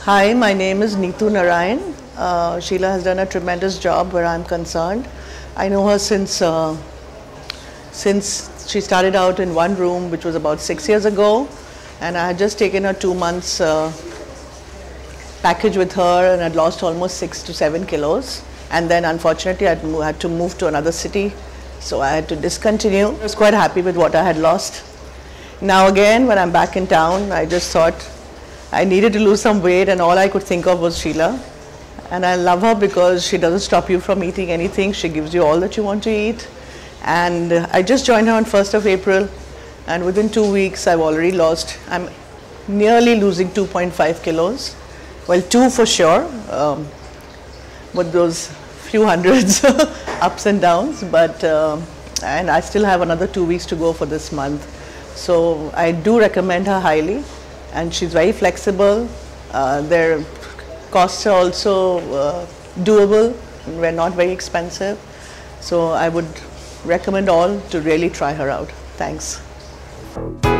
Hi, my name is Neetu Narayan. Sheila has done a tremendous job where I'm concerned. I know her since she started out in one room, which was about 6 years ago, and I had just taken a 2 months package with her and had lost almost 6 to 7 kilos. And then unfortunately I had to move to another city, so I had to discontinue. I was quite happy with what I had lost. Now again, when I'm back in town, I just thought I needed to lose some weight, and all I could think of was Sheila. And I love her because she doesn't stop you from eating anything. She gives you all that you want to eat. And I just joined her on 1st of April, and within 2 weeks I've already lost, I'm nearly losing 2.5 kilos. Well, 2 for sure, with those few hundreds ups and downs, but and I still have another 2 weeks to go for this month. So I do recommend her highly, and she's very flexible. Their costs are also doable, we're not very expensive. So I would recommend all to really try her out. Thanks.